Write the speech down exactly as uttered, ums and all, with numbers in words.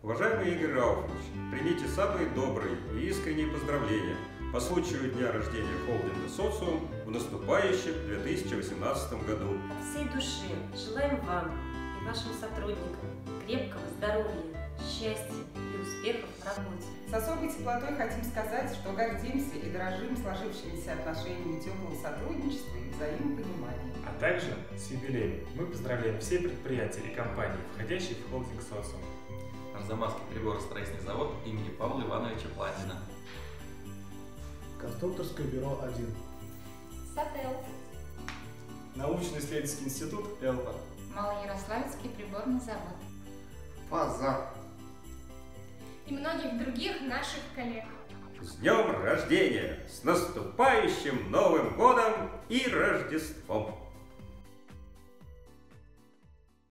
Уважаемый Игорь Рауфович, примите самые добрые и искренние поздравления по случаю дня рождения холдинга «Социум» в наступающем две тысячи восемнадцатом году. От всей души желаем вам и вашим сотрудникам крепкого здоровья, счастья и успехов в работе. С особой теплотой хотим сказать, что гордимся и дорожим сложившимися отношениями теплого сотрудничества и взаимопонимания. А также с юбилеем мы поздравляем все предприятия и компании, входящие в холдинг «Социум». Арзамасский приборостроительный завод имени Павла Ивановича Планина. Конструкторское бюро один. САТЭЛ. Научно-исследовательский институт ЭЛПА. Малоярославецкий приборный завод. ФАЗа. И многих других наших коллег. С днем рождения! С наступающим Новым годом и Рождеством!